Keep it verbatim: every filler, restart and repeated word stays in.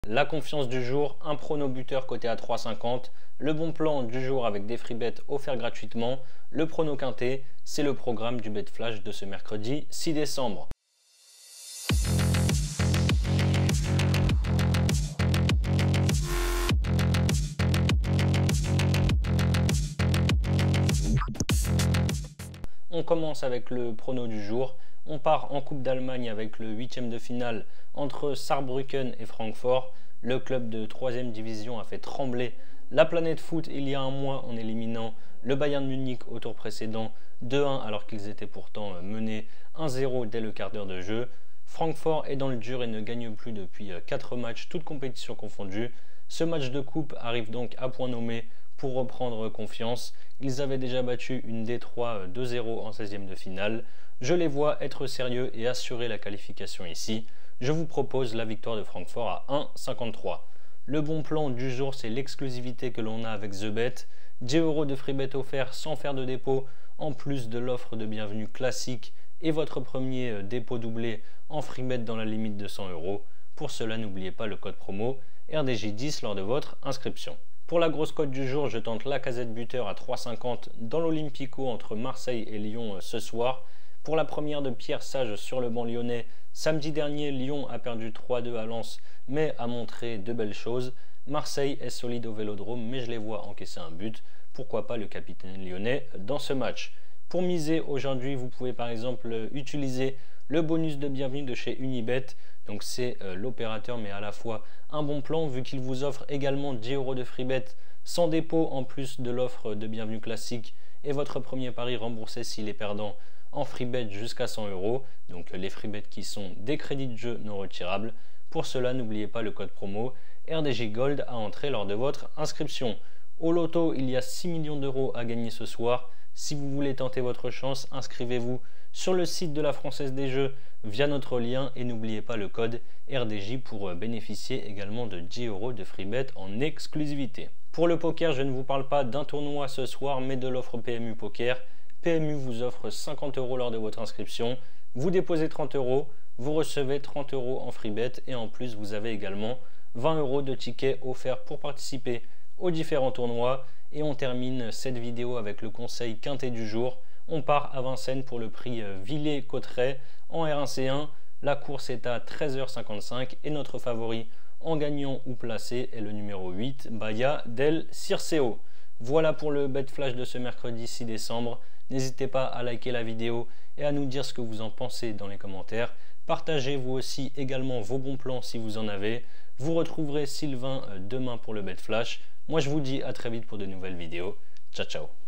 La confiance du jour, un prono buteur coté à trois cinquante, le bon plan du jour avec des free bets offerts gratuitement, le prono quinté, c'est le programme du Bet Flash de ce mercredi six décembre. On commence avec le prono du jour. On part en Coupe d'Allemagne avec le huitième de finale entre Saarbrücken et Francfort. Le club de troisième division a fait trembler la planète foot il y a un mois en éliminant le Bayern Munich au tour précédent deux un alors qu'ils étaient pourtant menés un zéro dès le quart d'heure de jeu. Francfort est dans le dur et ne gagne plus depuis quatre matchs, toutes compétitions confondues. Ce match de coupe arrive donc à point nommé pour reprendre confiance. Ils avaient déjà battu une D trois deux zéro en seizième de finale. Je les vois être sérieux et assurer la qualification ici. Je vous propose la victoire de Francfort à un virgule cinquante-trois. Le bon plan du jour, c'est l'exclusivité que l'on a avec TheBet. dix euros de free bet offert sans faire de dépôt, en plus de l'offre de bienvenue classique et votre premier dépôt doublé en free bet dans la limite de cent euros. Pour cela, n'oubliez pas le code promo R D J dix lors de votre inscription. Pour la grosse cote du jour, je tente Lacazette buteur à trois cinquante dans l'Olympico entre Marseille et Lyon ce soir. Pour la première de Pierre Sage sur le banc lyonnais, samedi dernier, Lyon a perdu trois deux à Lens, mais a montré de belles choses. Marseille est solide au Vélodrome, mais je les vois encaisser un but. Pourquoi pas le capitaine lyonnais dans ce match? Pour miser aujourd'hui, vous pouvez par exemple utiliser le bonus de bienvenue de chez Unibet. Donc c'est euh, l'opérateur, mais à la fois un bon plan vu qu'il vous offre également dix euros de free bet sans dépôt en plus de l'offre de bienvenue classique et votre premier pari remboursé s'il est perdant en free bet jusqu'à cent euros. Donc les free bets qui sont des crédits de jeu non retirables. Pour cela, n'oubliez pas le code promo R D J Gold à entrer lors de votre inscription. Au loto, il y a six millions d'euros à gagner ce soir. Si vous voulez tenter votre chance, inscrivez-vous sur le site de la Française des Jeux via notre lien et n'oubliez pas le code R D J pour bénéficier également de dix euros de free bet en exclusivité. Pour le poker, je ne vous parle pas d'un tournoi ce soir, mais de l'offre P M U Poker. P M U vous offre cinquante euros lors de votre inscription. Vous déposez trente euros, vous recevez trente euros en free bet et en plus vous avez également vingt euros de tickets offerts pour participer aux différents tournois. Et on termine cette vidéo avec le conseil quinté du jour. On part à Vincennes pour le prix Villers-Cotterêts en R un C un. La course est à treize heures cinquante-cinq et notre favori en gagnant ou placé est le numéro huit, Baia del Circeo. Voilà pour le Bet Flash de ce mercredi six décembre. N'hésitez pas à liker la vidéo et à nous dire ce que vous en pensez dans les commentaires. Partagez vous aussi également vos bons plans si vous en avez. Vous retrouverez Sylvain demain pour le Bet Flash. Moi je vous dis à très vite pour de nouvelles vidéos. Ciao ciao.